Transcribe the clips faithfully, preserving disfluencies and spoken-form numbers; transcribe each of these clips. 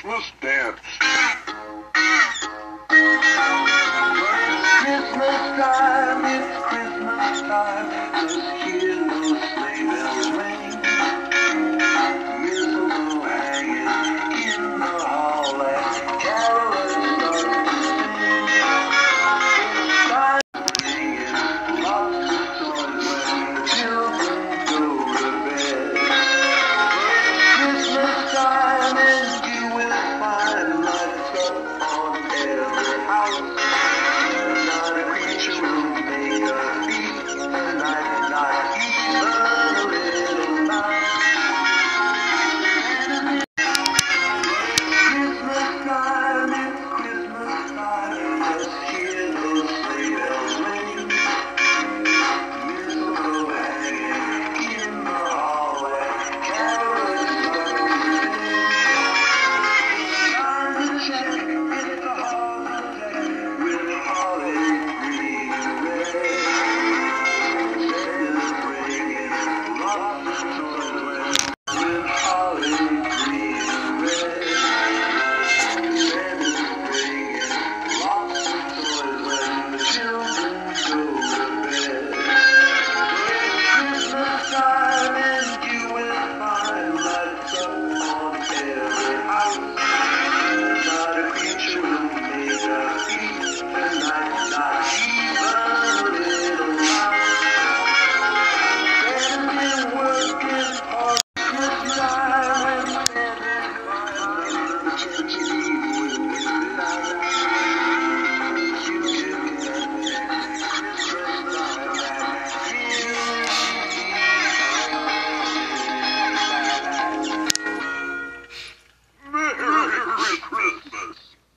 Christmas dance. Christmas time, it's Christmas time. Just hear those sleigh bells ring. Mistletoe hanging in the hall and carolers start to sing. It's time singing lots of toys when the children go to bed. Christmas time and you will find lights up on every house. Not a creature will make a beat tonight, not even a little mouse. Christmas time, it's Christmas time. Just hear those sleigh bells ring. Mistletoe hanging in the hall and carolers start to sing. Time to check if the halls are decked with holly green and red. Santa's bringing lots of toys with holly green and red. Santa's bringing lots of toys when the children go to bed. Christmas time and you will find lights up on every house. Not a creature will make a feast tonight, not even a little mouse. Santa's been working for Christmas time when Santa's flying the chimney with his light. You give me that Christmas time and feel Merry Christmas.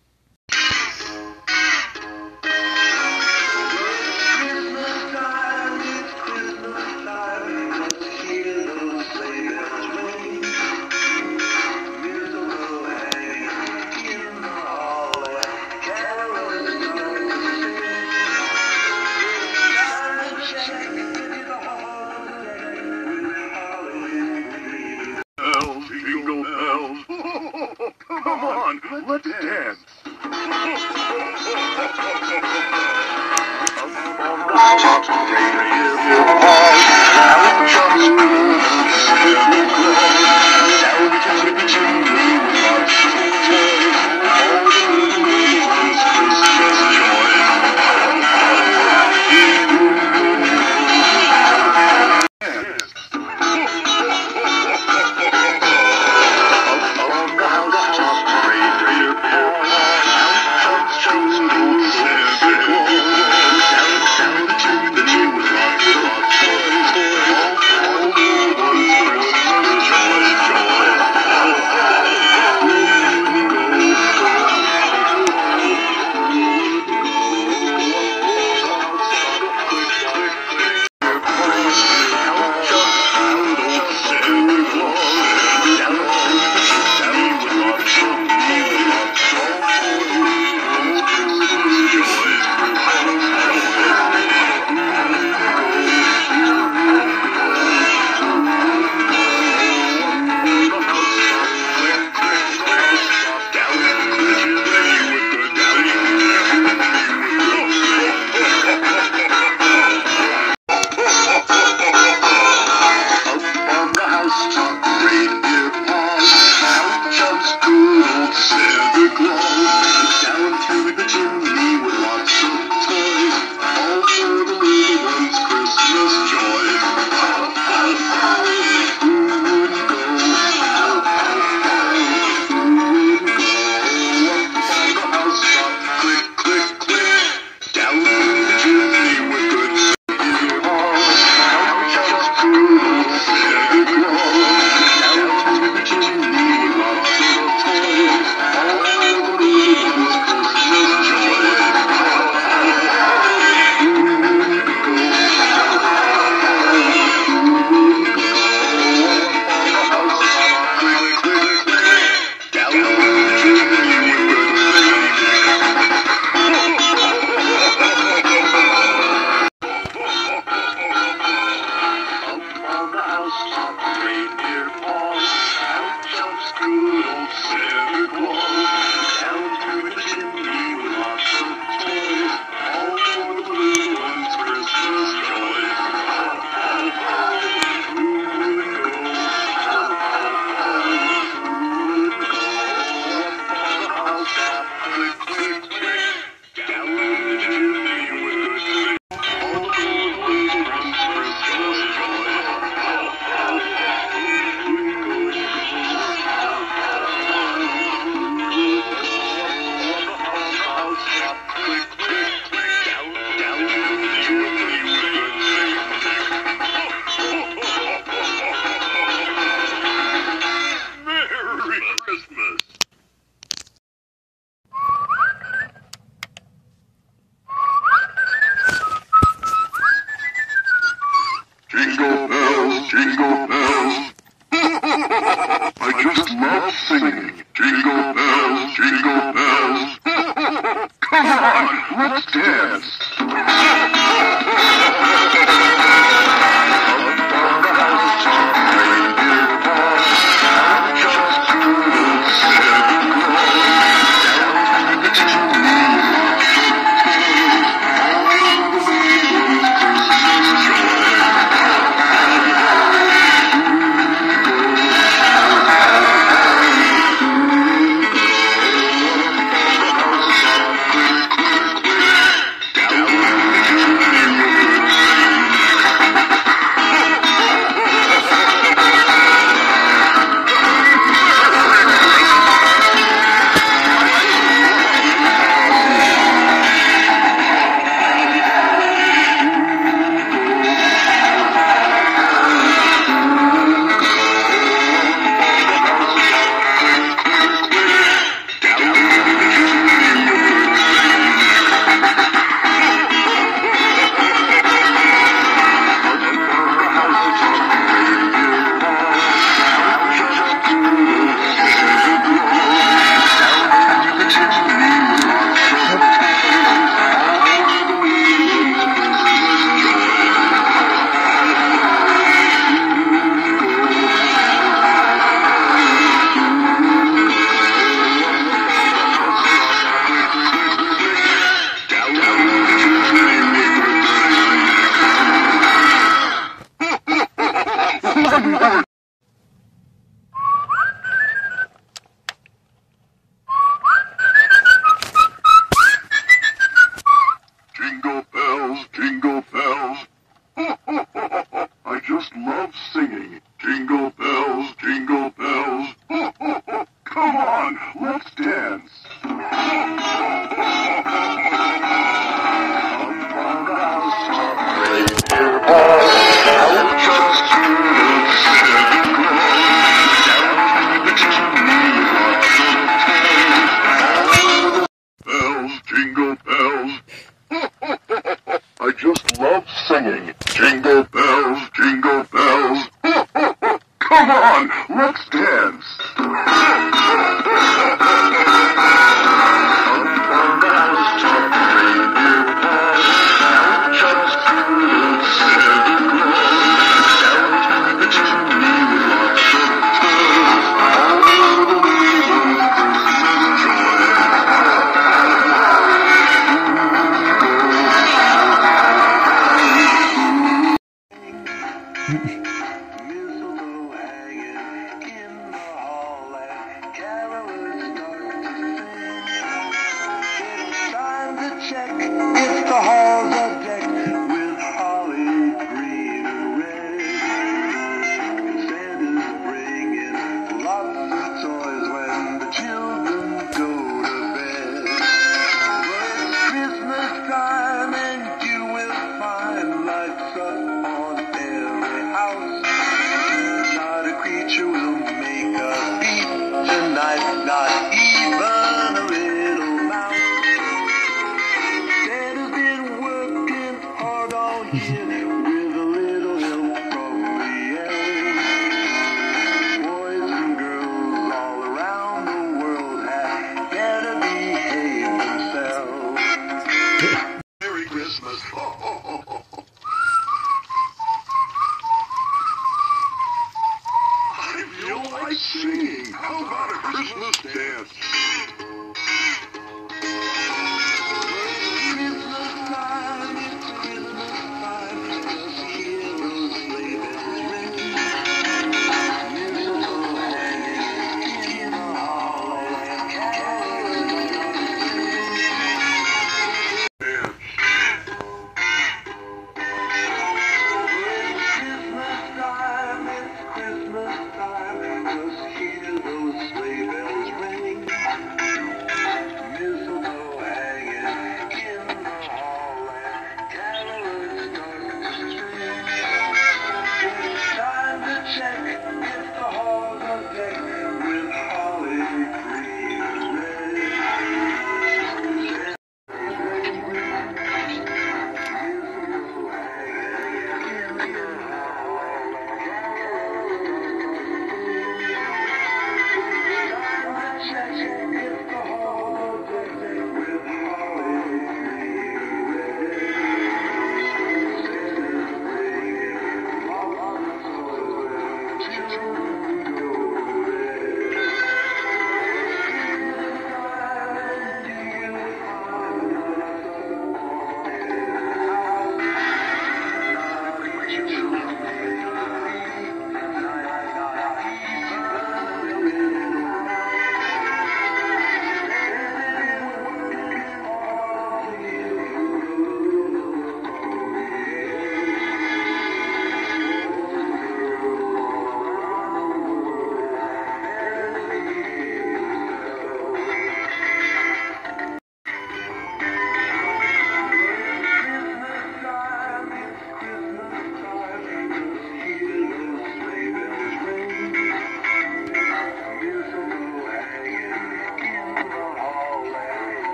Christmas time, it's Christmas time. Just hear those sleigh bells ring. Mistletoe hanging in the hall and carolers start to sing. Time to check if the halls are decked with holly green. Bells, jingle bells. Come on, let's dance. Santa Claus, Santa Claus, down, down the chimney with jingle bells. I just love singing. Jingle bells, jingle bells. Come on, let's dance. Jingle bells, jingle bells. I just love singing. Jingle bells, jingle bells. Come on, let's dance. Bells, jingle bells. I just love singing. Jingle bells, jingle bells. Come on, let's dance. Mistletoe hanging in the hall and carolers start to sing. It's time to check if the halls are decked with holly green and red. And Santa's bringing lots of toys when the children go to bed. But it's Christmas time and you will find lights up on every house. Not a creature will make a peep tonight, not even a little mouse. Santa's been working hard all year with a little help from the elves. Boys and girls all around the world had better behave themselves. Merry Christmas. I feel like singing. How about a Christmas dance? Christmas time, it's Christmas time,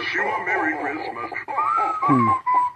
wish you a Merry Christmas. Hmm.